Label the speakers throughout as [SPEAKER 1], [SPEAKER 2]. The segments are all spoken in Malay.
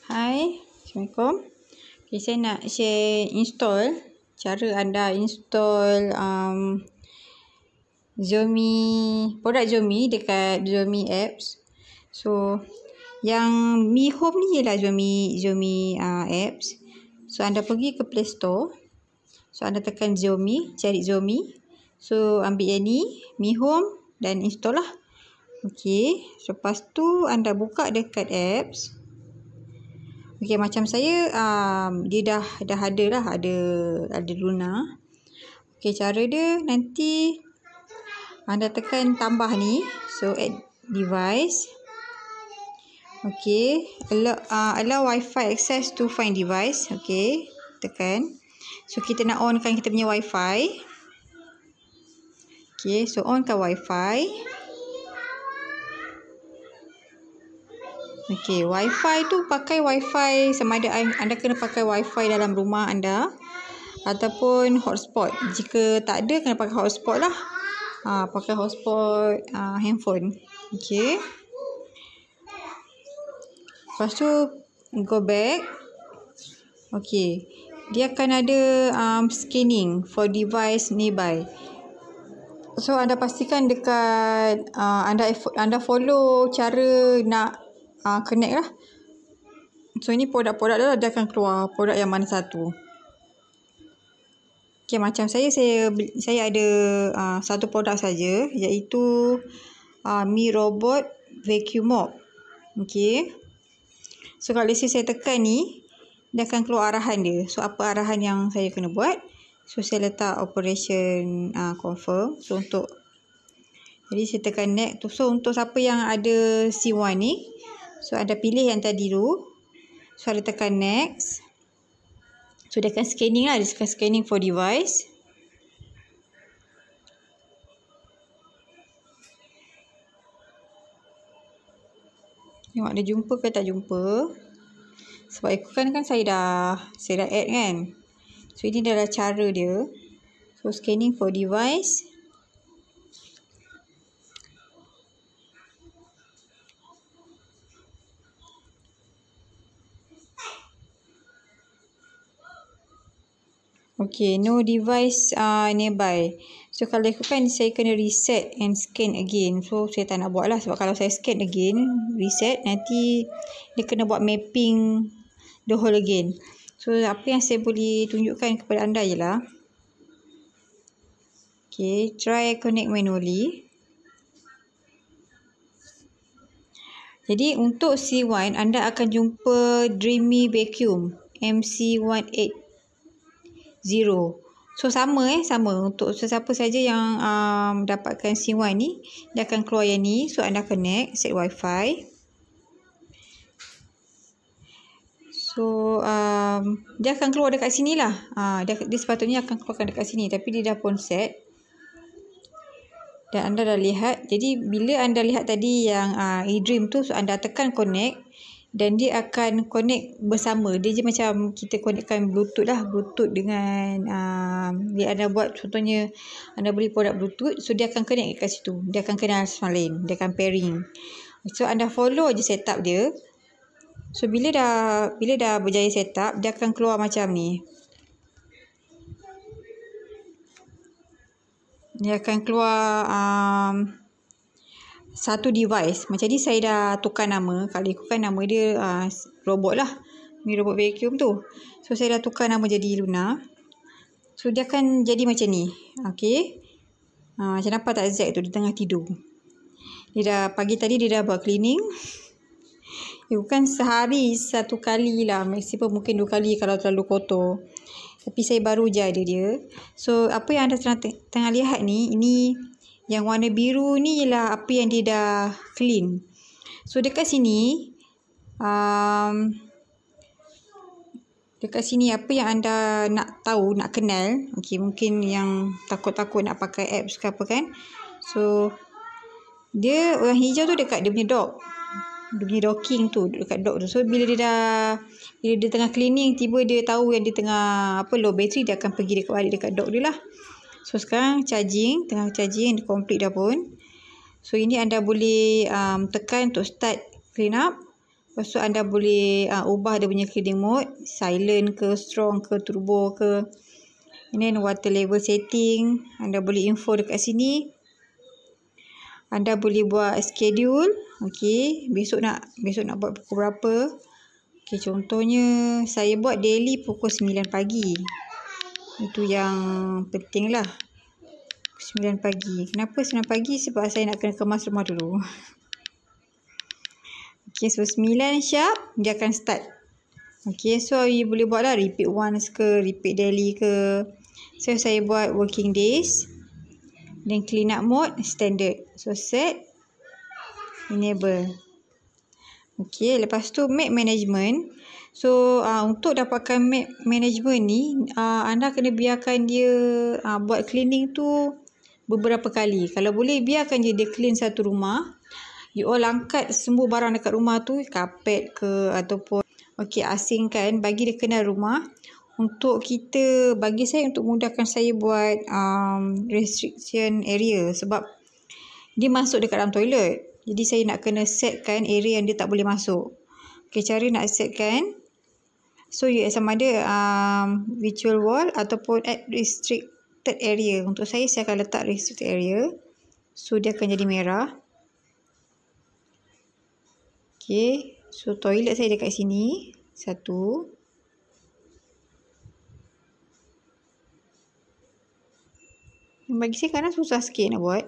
[SPEAKER 1] Hai, Assalamualaikum. Okay, saya nak share install, cara anda install Xiaomi, produk Xiaomi dekat Xiaomi apps. So, yang Mi Home ni ialah Xiaomi apps. So, anda pergi ke Play Store. So, anda tekan Xiaomi, cari Xiaomi. So, ambil yang ni, Mi Home dan install lah. Okay, lepas tu anda buka dekat apps. Okay, macam saya dia dah ada lah, ada Luna. Okay, cara dia nanti anda tekan tambah ni. So, add device. Okay, allow Wifi access to find device. Okay, tekan. So, kita nak onkan kita punya Wifi. Okay, so onkan Wifi. Okay, Wifi tu pakai Wifi sama ada anda kena pakai Wifi dalam rumah anda ataupun hotspot. Jika tak ada, kena pakai hotspot lah. Pakai hotspot handphone. Okay. Lepas tu go back. Okay. Dia akan ada scanning for device nearby. So anda pastikan dekat anda follow cara nak connect lah. So ini produk-produk dia akan keluar produk yang mana satu. Okay, macam saya ada satu produk saja, iaitu Mi Robot Vacuum Mop. Okay. So kalau saya tekan ni, dia akan keluar arahan dia. So apa arahan yang saya kena buat? So saya letak operation confirm. So jadi saya tekan next. So untuk siapa yang ada C1 ni, so anda pilih yang tadi tu. So ada tekan next. So dia akan scanning lah. Dia akan scanning for device. Tengok dia jumpa ke tak jumpa. Sebab ikutkan kan saya dah add kan. So ini adalah cara dia. So scanning for device. Okay, no device nearby. So kalau ikutkan saya kena reset and scan again. So saya tak nak buat lah. Sebab kalau saya scan again, reset, nanti dia kena buat mapping the whole again. So apa yang saya boleh tunjukkan kepada anda ialah, okay, try connect manually. Jadi untuk C1 anda akan jumpa Dreamy Vacuum MC180. So sama untuk sesiapa saja yang dapatkan C1 ni, dia akan keluar yang ni. So anda connect, set Wi-Fi. So dia akan keluar dekat sini lah. Dia sepatutnya akan keluarkan dekat sini, tapi dia dah pun set. Dan anda dah lihat. Jadi bila anda lihat tadi yang e-dream tu, so anda tekan connect. Dan dia akan connect bersama. Dia je macam kita connectkan Bluetooth lah. Bluetooth dengan dia anda buat, contohnya anda beli produk Bluetooth. So dia akan connect kat situ. Dia akan kenal sama lain. Dia akan pairing. So anda follow je setup dia. So bila dah berjaya setup, dia akan keluar macam ni. Dia akan keluar satu device. Macam ni saya dah tukar nama. Kalau ikutkan nama dia robot lah. Mi Robot Vacuum tu. So saya dah tukar nama jadi Luna. So dia akan jadi macam ni. Okay. Macam nampak tak Z tu, dia tengah tidur. Dia dah pagi tadi dia dah buat cleaning. Bukan sehari satu kali lah. Maksimum mungkin 2 kali kalau terlalu kotor. Tapi saya baru je ada dia. So apa yang anda tengah lihat ni, ini yang warna biru ni ialah apa yang dia dah clean. So dekat sini apa yang anda nak tahu, nak kenal. Okay, mungkin yang takut-takut nak pakai apps ke apa kan. So dia warna hijau tu dekat dia punya dock. Dia punya docking tu dekat dock tu. So bila dia tengah cleaning, tiba dia tahu yang dia tengah low battery, dia akan pergi dekat dock dia lah. So sekarang tengah charging, complete dah pun. So ini anda boleh tekan untuk start clean up. Lepas Lepas tu anda boleh ubah dia punya cleaning mode, silent ke, strong ke, turbo ke. And then water level setting, anda boleh info dekat sini. Anda boleh buat schedule. Okey, besok nak buat pukul berapa. Okey, contohnya saya buat daily pukul 9 pagi. Itu yang penting lah. 9 pagi. Kenapa 9 pagi? Sebab saya nak kena kemas rumah dulu. Okay, so 9 sharp dia akan start. Okay, so you boleh buat lah repeat once ke, repeat daily ke. So saya buat working days. Then clean up mode standard. So set, enable. Okay, lepas tu map management. So untuk dapatkan map management ni, anda kena biarkan dia buat cleaning tu beberapa kali. Kalau boleh biarkan je dia clean satu rumah. You all angkat semua barang dekat rumah tu, kapet ke ataupun asingkan, bagi dia kenal rumah. Untuk kita, bagi saya, untuk mudahkan saya buat restriction area, sebab dia masuk dekat dalam toilet. Jadi saya nak kena setkan area yang dia tak boleh masuk. Okay, cara nak setkan, so you sama ada virtual wall ataupun add restricted area. Untuk saya akan letak restricted area. So dia akan jadi merah. Okay, so toilet saya dekat sini. Satu. Bagi saya kadang susah sikit nak buat.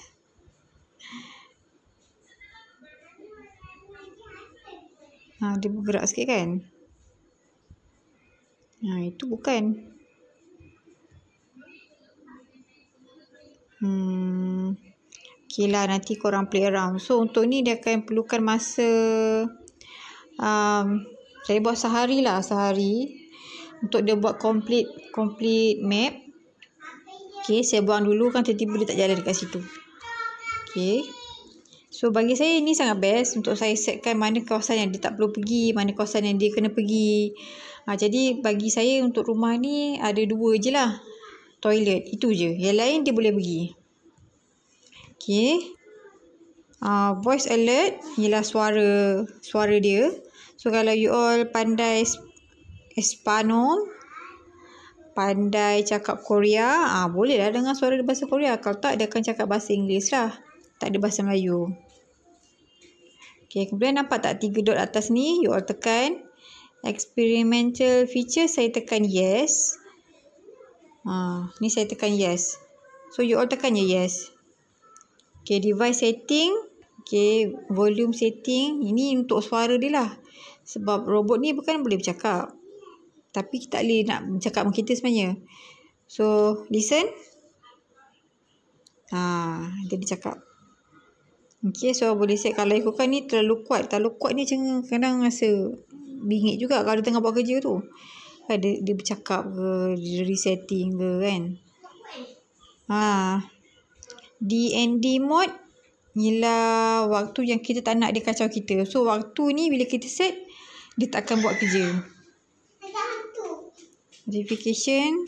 [SPEAKER 1] Dia bergerak sikit kan. Itu bukan. Okay lah, nanti korang play around. So untuk ni dia akan perlukan masa, saya buat sehari lah, sehari untuk dia buat complete map. Okay, saya buang dulu kan, tiba-tiba dia tak jalan dekat situ. Okay, so bagi saya ni sangat best untuk saya setkan mana kawasan yang dia tak perlu pergi, mana kawasan yang dia kena pergi. Jadi bagi saya untuk rumah ni ada dua je lah, toilet, itu je. Yang lain dia boleh pergi. Okay, voice alert ialah suara dia. So kalau you all pandai Espanol, pandai cakap Korea, boleh lah dengar suara bahasa Korea. Kalau tak, dia akan cakap bahasa Inggeris lah, tak ada bahasa Melayu. Okay, kemudian nampak tak 3 dot atas ni, you all tekan experimental feature, saya tekan yes. Ni saya tekan yes. So you all tekan je yes. Okay, device setting. Okay, volume setting. Ini untuk suara dia lah. Sebab robot ni bukan boleh bercakap, tapi kita tak boleh nak bercakap dengan kita sebenarnya. So, listen. Dia bercakap. Okay, so boleh set. Kalau ikutkan ni terlalu kuat. Terlalu kuat ni kadang rasa bingit juga kalau dia tengah buat kerja tu. Dia bercakap ke, dia resetting ke kan. D&D mode ialah waktu yang kita tak nak dia kacau kita. So waktu ni bila kita set, dia tak akan buat kerja. Notification,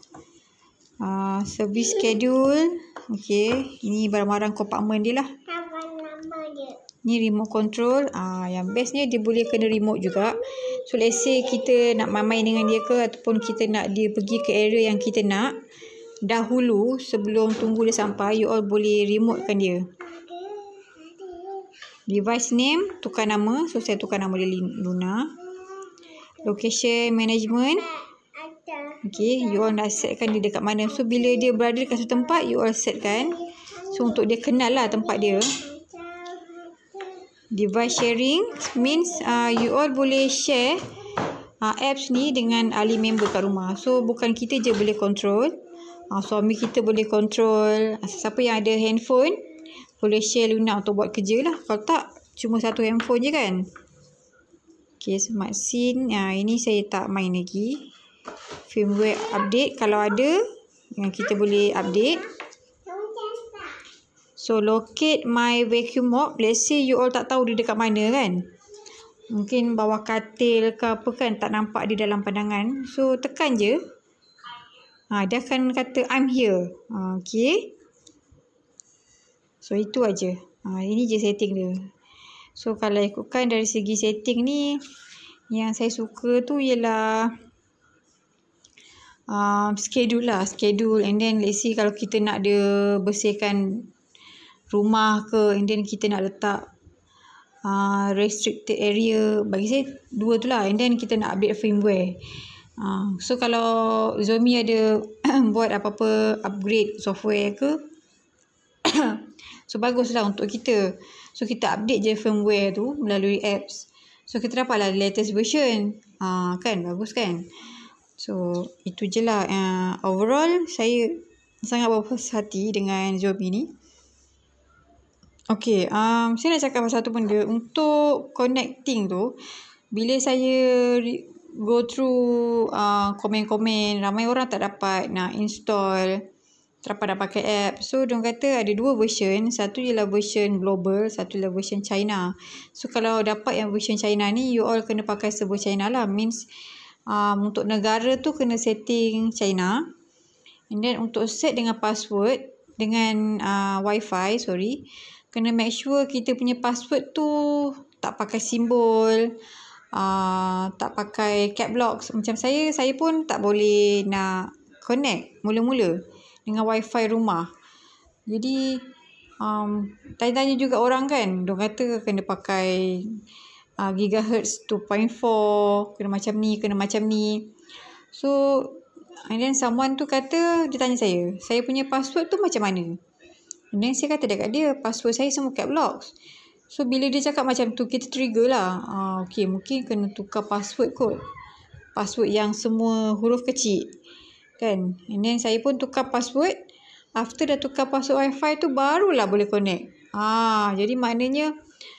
[SPEAKER 1] service schedule. Okay, ini barang-barang kompartmen dia lah. Ni remote control. Yang bestnya dia boleh kena remote juga. So let's say kita nak main dengan dia ke, ataupun kita nak dia pergi ke area yang kita nak, dahulu sebelum tunggu dia sampai, you all boleh remotekan dia. Device name, tukar nama. So saya tukar nama dia Luna. Location management. Okay, you all nak setkan dia dekat mana. So bila dia berada dekat satu tempat, you all setkan. So untuk dia kenal lah tempat dia. Device sharing means you all boleh share apps ni dengan ahli member kat rumah. So bukan kita je boleh control. Suami kita boleh control. Siapa yang ada handphone boleh share Luna untuk buat kerja lah. Kalau tak, cuma satu handphone je kan. Okay, smart scene. Ini saya tak main lagi. Firmware update kalau ada, yang kita boleh update. So locate my vacuum mop. Let's say you all tak tahu dia dekat mana kan. Mungkin bawah katil ke apa kan, tak nampak dia dalam pandangan. So tekan je. Dia akan kata I'm here. Okay. So itu aja. Ini je setting dia. So kalau ikutkan dari segi setting ni, yang saya suka tu ialah schedule lah, schedule. And then let's see kalau kita nak dia bersihkan rumah ke, and then kita nak letak restricted area, bagi saya dua tu lah. And then kita nak update firmware. So kalau Xiaomi ada buat apa-apa upgrade software ke, so baguslah untuk kita. So kita update je firmware tu melalui apps. So kita dapatlah latest version. Kan bagus kan. So itu je lah. Overall saya sangat berpuas hati dengan Xiaomi ni. Okay, saya nak cakap pasal satu benda. Untuk connecting tu, bila saya go through komen-komen, ramai orang tak dapat nak install, tak dapat nak pakai app. So diorang kata ada dua version. Satu ialah version global, satu ialah version China. So kalau dapat yang version China ni, you all kena pakai server China lah. Means untuk negara tu kena setting China. And then untuk set dengan password, dengan Wifi, kena make sure kita punya password tu tak pakai simbol, tak pakai cap locks. Macam saya pun tak boleh nak connect mula-mula dengan Wifi rumah. Jadi tanya-tanya juga orang kan, diorang kata kena pakai gigahertz 2.4, kena macam ni. So and then someone tu kata, dia tanya saya punya password tu macam mana. And then saya kata dekat dia, password saya semua cap locks. So bila dia cakap macam tu, kita trigger lah. Okay, mungkin kena tukar password kot. Password yang semua huruf kecil kan. And then saya pun tukar password. After dah tukar password Wifi tu, barulah boleh connect. Jadi maknanya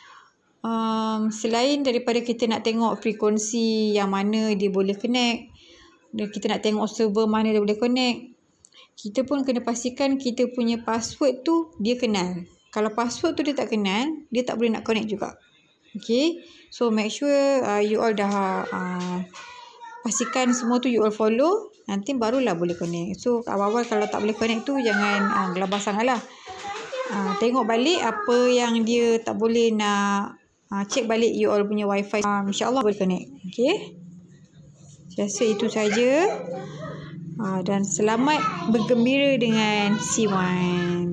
[SPEAKER 1] selain daripada kita nak tengok frekuensi yang mana dia boleh connect, dan kita nak tengok server mana dia boleh connect, kita pun kena pastikan kita punya password tu dia kenal. Kalau password tu dia tak kenal, dia tak boleh nak connect juga. Okay, so make sure you all dah pastikan semua tu you all follow, nanti barulah boleh connect. So awal-awal kalau tak boleh connect tu jangan gelabah sangat lah. Tengok balik apa yang dia tak boleh nak, check balik you all punya Wifi. InsyaAllah boleh connect. Okay, saya rasa itu saja. Dan selamat bergembira dengan C1.